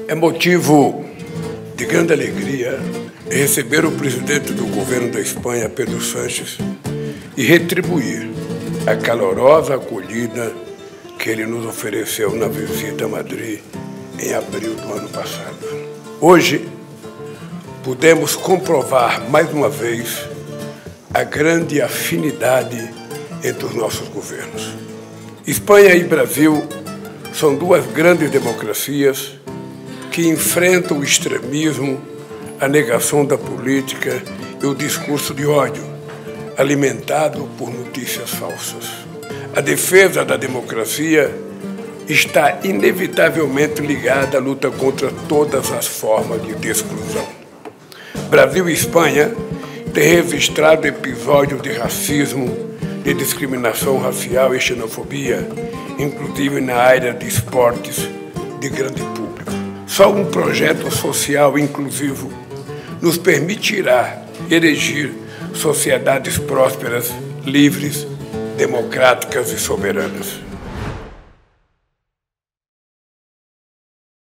É motivo de grande alegria receber o presidente do governo da Espanha, Pedro Sánchez, e retribuir a calorosa acolhida que ele nos ofereceu na visita a Madrid em abril do ano passado. Hoje, pudemos comprovar mais uma vez a grande afinidade entre os nossos governos. Espanha e Brasil são duas grandes democracias que enfrentam o extremismo, a negação da política e o discurso de ódio, alimentado por notícias falsas. A defesa da democracia está inevitavelmente ligada à luta contra todas as formas de exclusão. Brasil e Espanha têm registrado episódios de racismo, de discriminação racial e xenofobia, inclusive na área de esportes de grande público. Só um projeto social inclusivo nos permitirá erigir sociedades prósperas, livres, democráticas e soberanas.